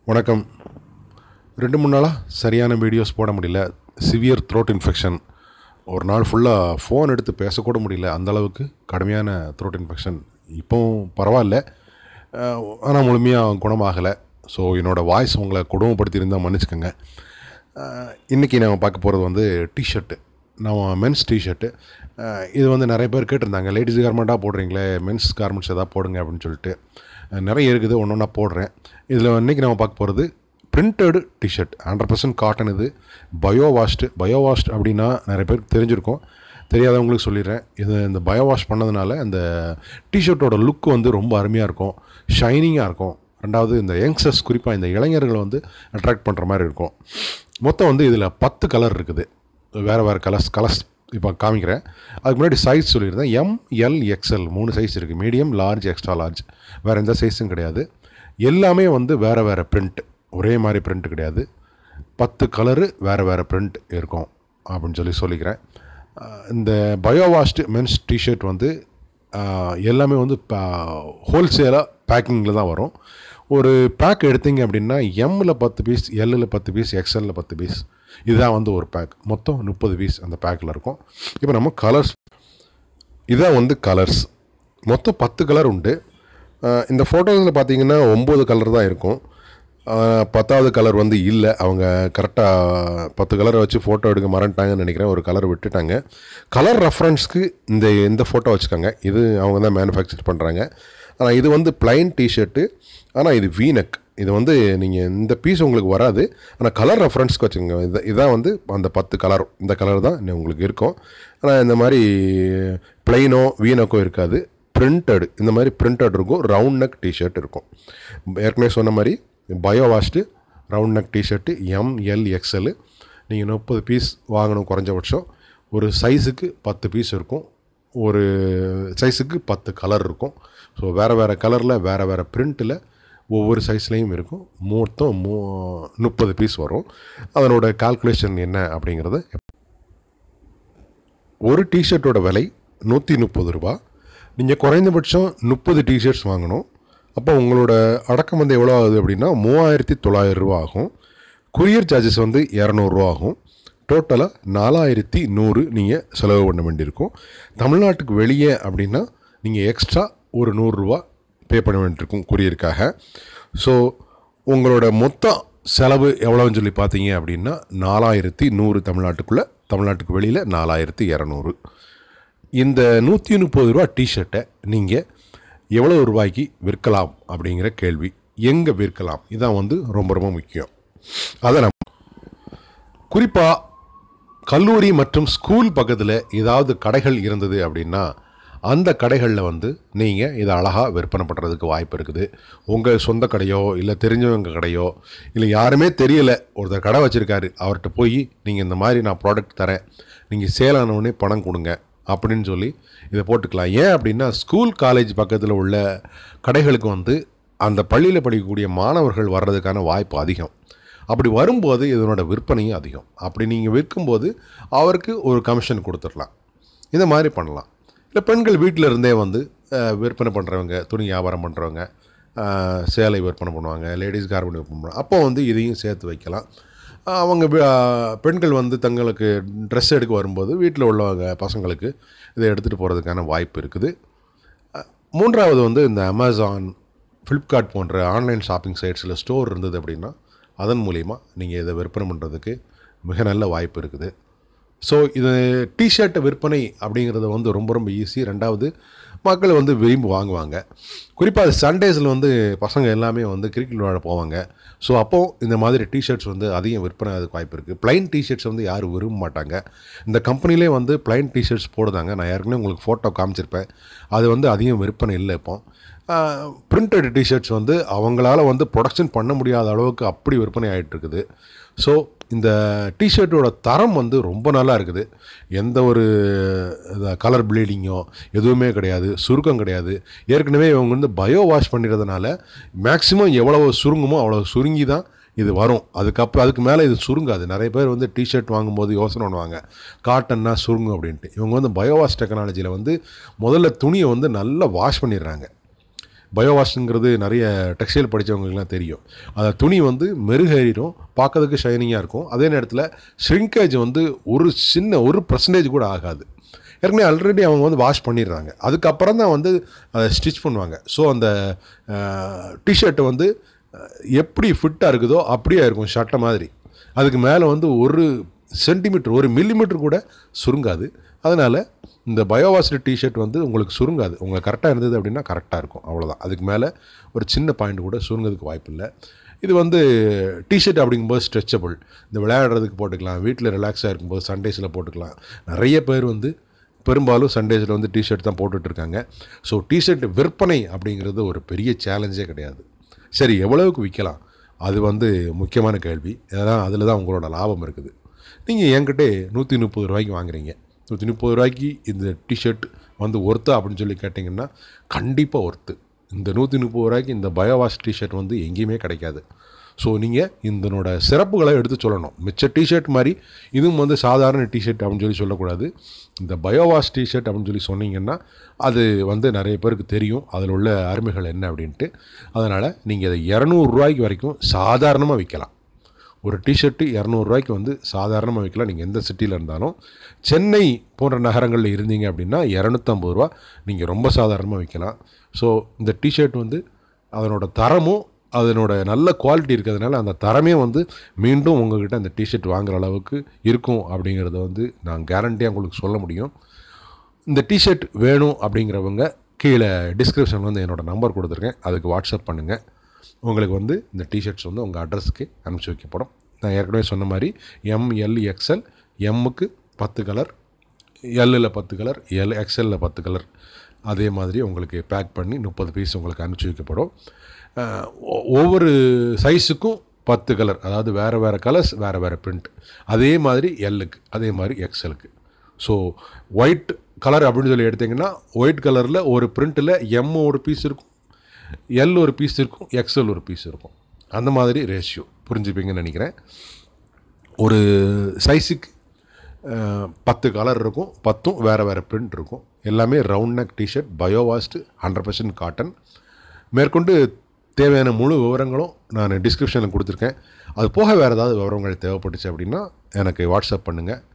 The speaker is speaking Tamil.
வணக்கம். 2-3 நாளா சரியான வீடியோஸ் போட முடியல. Severe throat infection. ஒரு நாள் ஃபுல்லாக ஃபோன் எடுத்து பேசக்கூட முடியல. அந்தளவுக்கு கடுமையான த்ரோட் இன்ஃபெக்ஷன். இப்போவும் பரவாயில்ல, ஆனால் முழுமையாக குணமாகலை. ஸோ என்னோடய வாய்ஸ் உங்களை கொடுமைப்படுத்தியிருந்தால் மன்னிச்சுக்கோங்க. இன்றைக்கி நாம் பார்க்க போகிறது வந்து டிஷர்ட்டு. நம்ம மென்ஸ் டிஷர்ட்டு. இது வந்து நிறைய பேர் கேட்டிருந்தாங்க, லேடிஸ் கார்மெண்ட்டாக போடுறீங்களே, மென்ஸ் கார்மெண்ட்ஸ் எதாவது போடுங்க அப்படின்னு சொல்லிட்டு. நிறைய இருக்குது, ஒன்று ஒன்றா போடுறேன். இதில் இன்றைக்கி நம்ம பார்க்க போகிறது பிரிண்டடு டிஷர்ட். 100% காட்டன். இது பயோ வாஷ்டு அப்படின்னா நிறைய பேருக்கு தெரிஞ்சிருக்கும். தெரியாதவங்களுக்கு சொல்லிடுறேன். இந்த பயோ வாஷ் பண்ணதுனால அந்த டிஷர்ட்டோட லுக் வந்து ரொம்ப அருமையாக இருக்கும், ஷைனிங்காக இருக்கும். ரெண்டாவது இந்த யங்ஸ்டர்ஸ், குறிப்பாக இந்த இளைஞர்களை வந்து அட்ராக்ட் பண்ணுற மாதிரி இருக்கும். மொத்தம் வந்து இதில் 10 கலர் இருக்குது. வேறு கலர்ஸ் இப்போ காமிக்கிறேன். அதுக்கு முன்னாடி சைஸ் சொல்லியிருந்தேன். ML XL 3 சைஸ் இருக்குது. Medium, large, extra large. வேறு எந்த சைஸும் கிடையாது. எல்லாமே வந்து வேறு பிரிண்ட், ஒரே மாதிரி பிரிண்ட் கிடையாது. 10 கலரு வேறு பிரிண்ட் இருக்கும் அப்படின்னு சொல்லிக்கிறேன். இந்த பயோ வாஷ்டு மென்ஸ் டிஷர்ட் வந்து எல்லாமே வந்து ஹோல்சேலாக பேக்கிங்கில் தான் வரும். ஒரு பேக் எடுத்தீங்க அப்படின்னா எம்மில் 10 பீஸ், எல்லில் 10 பீஸ், எக்ஸ்எல்லில் 10 பீஸ். இதுதான் வந்து ஒரு பேக். மொத்தம் 30 பீஸ் அந்த பேக்கில் இருக்கும். இப்போ நம்ம கலர்ஸ், இதான் வந்து கலர்ஸ். மொத்தம் 10 கலர் உண்டு. இந்த ஃபோட்டோஸில் பார்த்தீங்கன்னா 9 கலர் தான் இருக்கும். 10வது கலர் வந்து இல்லை. அவங்க கரெக்டாக 10 கலரை வச்சு ஃபோட்டோ எடுக்க மறந்துட்டாங்கன்னு நினைக்கிறேன். ஒரு கலர் விட்டுட்டாங்க. கலர் ரெஃபரன்ஸ்க்கு இந்த ஃபோட்டோ வச்சுக்கோங்க. இது அவங்க தான் மேனுஃபேக்சர் பண்ணுறாங்க. ஆனால் இது வந்து பிளைன் டிஷர்ட்டு. ஆனால் இது வீனக். இது வந்து நீங்கள் இந்த பீஸ் உங்களுக்கு வராது, ஆனால் கலர் ரெஃபரன்ஸ்க்கு வச்சுக்கோங்க. இதான் வந்து அந்த 10 கலர். இந்த கலர் தான் உங்களுக்கு இருக்கும். ஆனால் இந்த மாதிரி பிளைனோ வீனக்கோ இருக்காது. பிரிண்டடு, இந்த மாதிரி பிரிண்டட் இருக்கும். ரவுண்ட் நெக் டிஷர்ட் இருக்கும். ஏற்கனவே சொன்ன மாதிரி bio washed round neck T-shirt ML XL. நீங்கள் 30 பீஸ் வாங்கணும் குறைஞ்சபட்சம். ஒரு சைஸுக்கு 10 பீஸ் இருக்கும். ஒரு சைஸுக்கு 10 கலர் இருக்கும். ஸோ வேறு கலரில் வேறு பிரிண்ட்டில் ஒவ்வொரு சைஸ்லேயும் இருக்கும். மொத்தம் 30 பீஸ் வரும். அதனோட கால்குலேஷன் என்ன அப்படிங்கிறது, ஒரு டிஷர்ட்டோட விலை 130 ரூபா. நீங்கள் குறைந்தபட்சம் 30 டிஷர்ட்ஸ் வாங்கணும். அப்போ உங்களோட அடக்கம் வந்து எவ்வளோ ஆகுது அப்படின்னா 3900 ரூபா ஆகும். கொரியர் சார்ஜஸ் வந்து 200 ரூபா ஆகும். டோட்டலாக 4100 நீங்கள் செலவு பண்ண வேண்டியிருக்கும். தமிழ்நாட்டுக்கு வெளியே அப்படின்னா நீங்கள் எக்ஸ்ட்ரா ஒரு 100 ரூபா பே பண்ண வேண்டியிருக்கும் கொரியருக்காக. ஸோ உங்களோட மொத்த செலவு எவ்வளோன்னு சொல்லி பார்த்தீங்க அப்படின்னா 4100 தமிழ்நாட்டுக்குள்ளே, தமிழ்நாட்டுக்கு வெளியில் 4200. இந்த 130 ரூபா டிஷர்ட்டை நீங்கள் எவ்வளோ ரூபாய்க்கு விற்கலாம் அப்படிங்கிற கேள்வி. எங்கே விற்கலாம், இதான் வந்து ரொம்ப முக்கியம். அதை நம்ம குறிப்பாக கல்லூரி மற்றும் ஸ்கூல் பக்கத்தில் ஏதாவது கடைகள் இருந்தது அப்படின்னா அந்த கடைகளில் வந்து நீங்கள் இதை அழகாக விற்பனை பண்ணுறதுக்கு வாய்ப்பு இருக்குது. உங்கள் சொந்த கடையோ இல்லை தெரிஞ்சவங்க கடையோ, இல்லை யாருமே தெரியலை, ஒருத்தர் கடை வச்சுருக்காரு, அவர்கிட்ட போய் நீங்கள் இந்த மாதிரி நான் ப்ராடக்ட் தரேன், நீங்கள் சேல் ஆனவுடனே பணம் கொடுங்க அப்படின்னு சொல்லி இதை போட்டுக்கலாம். ஏன் அப்படின்னா ஸ்கூல் காலேஜ் பக்கத்தில் உள்ள கடைகளுக்கு வந்து அந்த பள்ளியில் படிக்கக்கூடிய மாணவர்கள் வர்றதுக்கான வாய்ப்பு அதிகம். அப்படி வரும்போது இதனோட விற்பனையும் அதிகம். அப்படி நீங்கள் விற்கும்போது அவருக்கு ஒரு கமிஷன் கொடுத்துடலாம். இந்த மாதிரி பண்ணலாம். இல்லை பெண்கள் வீட்டில் இருந்தே வந்து விற்பனை பண்ணுறவங்க, துணி வியாபாரம் பண்ணுறவங்க, சேலை விற்பனை பண்ணுவாங்க, லேடிஸ் கார்மெண்ட் விற்பனை பண்ணுவாங்க. அப்போ வந்து இதையும் சேர்த்து வைக்கலாம். அவங்க பெண்கள் வந்து தங்களுக்கு ட்ரெஸ் எடுக்க வரும்போது வீட்டில் உள்ளவங்க பசங்களுக்கு இதை எடுத்துகிட்டு போகிறதுக்கான வாய்ப்பு இருக்குது. மூன்றாவது வந்து இந்த அமேசான், ஃப்ளிப்கார்ட் போன்ற ஆன்லைன் ஷாப்பிங் சைட்ஸில் ஸ்டோர் இருந்தது அப்படின்னா அதன் மூலிமா நீங்கள் இதை விற்பனை பண்ணுறதுக்கு மிக நல்ல வாய்ப்பு இருக்குது. ஸோ இது டிஷர்ட்டை விற்பனை அப்படிங்கிறது வந்து ரொம்ப ஈஸி. ரெண்டாவது மக்கள் வந்து விரும்பி வாங்குவாங்க. குறிப்பாக சண்டேஸில் வந்து பசங்க எல்லாமே வந்து கிரிக்கெட் விளையாட போவாங்க. ஸோ அப்போது இந்த மாதிரி டிஷர்ட்ஸ் வந்து அதிகம் விற்பனை அதுக்கு வாய்ப்பு இருக்குது. ப்ளைன் டிஷர்ட்ஸ் வந்து யாரும் விரும்ப மாட்டாங்க. இந்த கம்பெனிலே வந்து ப்ளைன் டிஷர்ட்ஸ் போடுதாங்க. நான் ஏற்கனவே உங்களுக்கு ஃபோட்டோ காமிச்சிருப்பேன். அது வந்து அதிகம் விற்பனை இல்லை. இப்போ பிரிண்டட் டிஷர்ட்ஸ் வந்து அவங்களால வந்து ப்ரொடக்ஷன் பண்ண முடியாத அளவுக்கு அப்படி விற்பனை ஆகிட்டு இருக்குது. ஸோ இந்த டிஷர்ட்டோட தரம் வந்து ரொம்ப நல்லா இருக்குது. எந்த ஒரு கலர் ப்ளீடிங்கோ எதுவுமே கிடையாது, சுருக்கம் கிடையாது. ஏற்கனவே இவங்க வந்து பயோ வாஷ் பண்ணிடுறதுனால மேக்ஸிமம் எவ்வளோ சுருங்குமோ அவ்வளோ சுருங்கி தான் இது வரும். அதுக்கு மேலே இது சுருங்காது. நிறைய பேர் வந்து டிஷர்ட் வாங்கும்போது யோசனை பண்ணுவாங்க, காட்டன்னா சுருங்கும் அப்படின்ட்டு. இவங்க வந்து பயோ வாஷ் டெக்னாலஜியில் வந்து முதல்ல துணியை வந்து நல்லா வாஷ் பண்ணிடுறாங்க. பயோவாஷ்ங்கிறது நிறைய டெக்ஸ்டைல் படித்தவங்களுக்குலாம் தெரியும். அந்த துணி வந்து மெருகேறிடும், பார்க்கறதுக்கு ஷைனிங்காக இருக்கும். அதே நேரத்தில் ஷ்ரிங்கேஜ் வந்து ஒரு பர்சன்டேஜ் கூட ஆகாது. ஏற்கனவே ஆல்ரெடி அவங்க வந்து வாஷ் பண்ணிடுறாங்க, அதுக்கப்புறம் தான் வந்து அதை ஸ்டிச் பண்ணுவாங்க. ஸோ அந்த டிஷர்ட்டு வந்து எப்படி ஃபிட்டாக இருக்குதோ அப்படியே இருக்கும், ஷர்ட்டை மாதிரி. அதுக்கு மேலே வந்து 1 சென்டிமீட்டர் 1 மில்லிமீட்டர் கூட சுருங்காது. அதனால் இந்த பயோவாஷ்டு டிஷர்ட் வந்து உங்களுக்கு சுருங்காது. உங்களுக்கு கரெக்டாக இருந்தது அப்படின்னா கரெக்டாக இருக்கும், அவ்வளோதான். அதுக்கு மேலே ஒரு சின்ன பாயிண்ட் கூட சுருங்கிறதுக்கு வாய்ப்பு இல்லை. இது வந்து டிஷர்ட் அப்படிங்கும்போது ஸ்ட்ரெச்சபிள், இந்த விளையாடுறதுக்கு போட்டுக்கலாம், வீட்டில் ரிலாக்ஸாக இருக்கும்போது சண்டேஸில் போட்டுக்கலாம். நிறைய பேர் வந்து பெரும்பாலும் சண்டேஸில் வந்து டிஷர்ட் தான் போட்டுட்ருக்காங்க. ஸோ டிஷர்ட் விற்பனை அப்படிங்கிறது ஒரு பெரிய சேலஞ்சே கிடையாது. சரி, எவ்வளவுக்கு விற்கலாம், அது வந்து முக்கியமான கேள்வி. ஏன்னா அதில் தான் உங்களோட லாபம் இருக்குது. நீங்கள் என்கிட்ட 130 ரூபாய்க்கு வாங்குறீங்க, 130 ரூபாய்க்கு இந்த டிஷர்ட் வந்து ஒர்த்தா அப்படின்னு சொல்லி கேட்டிங்கன்னா கண்டிப்பாக ஒர்த்து. இந்த 130 ரூபாய்க்கு இந்த பயோவாஷ் டிஷர்ட் வந்து எங்கேயுமே கிடைக்காது. ஸோ நீங்கள் இதனோட சிறப்புகளை எடுத்து சொல்லணும். மிச்ச டிஷர்ட் மாதிரி இதுவும் வந்து சாதாரண டிஷர்ட் அப்படின்னு சொல்லி சொல்லக்கூடாது. இந்த பயோவாஷ் டிஷர்ட் அப்படின்னு சொல்லி சொன்னீங்கன்னா அது வந்து நிறைய பேருக்கு தெரியும் அதில் உள்ள அருமைகள் என்ன அப்படின்ட்டு. அதனால் நீங்கள் அதை 200 ரூபாய்க்கு வரைக்கும் சாதாரணமாக விற்கலாம். ஒரு டிஷர்ட்டு 200 ரூபாய்க்கு வந்து சாதாரணமாக விற்கலாம். நீங்கள் எந்த சிட்டியில் இருந்தாலும், சென்னை போன்ற நகரங்களில் இருந்தீங்க அப்படின்னா 250 ரூபா நீங்கள் ரொம்ப சாதாரணமாக விற்கலாம். ஸோ இந்த டிஷர்ட் வந்து அதனோட தரமும் அதனோட நல்ல குவாலிட்டி இருக்கிறதுனால அந்த தரமே வந்து மீண்டும் உங்கள்கிட்ட அந்த டிஷர்ட் வாங்குகிற அளவுக்கு இருக்கும் அப்படிங்கிறத வந்து நான் கேரண்டியாக உங்களுக்கு சொல்ல முடியும். இந்த டிஷர்ட் வேணும் அப்படிங்கிறவங்க கீழே டிஸ்கிரிப்ஷனில் வந்து என்னோடய நம்பர் கொடுத்துருக்கேன், அதுக்கு வாட்ஸ்அப் பண்ணுங்கள். உங்களுக்கு வந்து இந்த டிஷர்ட்ஸ் வந்து உங்கள் அட்ரஸுக்கு அனுப்பிச்சி வைக்கப்படும். நான் ஏற்கனவே சொன்ன மாதிரி ML XL, எம்முக்கு 10 கலர், எல்லில் 10 கலர், XLல 10 கலர், அதே மாதிரி உங்களுக்கு பேக் பண்ணி 30 பீஸ் உங்களுக்கு அனுப்பிச்சி வைக்கப்படும். ஒவ்வொரு சைஸுக்கும் 10 கலர், அதாவது வேறு கலர்ஸ், வேறு பிரிண்ட். அதே மாதிரி எல்லுக்கு, அதே மாதிரி XLக்கு. ஸோ ஒயிட் கலர் அப்படின்னு சொல்லி எடுத்திங்கன்னா ஒயிட் கலரில் ஒரு பிரிண்ட்டில் M ஒரு பீஸ் இருக்கும், L ஒரு பீஸ் இருக்கும், XL ஒரு பீஸ் இருக்கும். அந்த மாதிரி ரேஷியோ புரிஞ்சுப்பீங்கன்னு நினைக்கிறேன். ஒரு சைஸுக்கு 10 கலர் இருக்கும், 10ம் வேறு பிரிண்ட் இருக்கும். எல்லாமே round neck T-shirt, bio washed, 100% cotton. மேற்கொண்டு தேவையான முழு விவரங்களும் நான் டிஸ்கிரிப்ஷனில் கொடுத்துருக்கேன். அது போக வேறு ஏதாவது விவரங்கள் தேவைப்பட்டுச்சு அப்படின்னா எனக்கு வாட்ஸ்அப் பண்ணுங்கள்.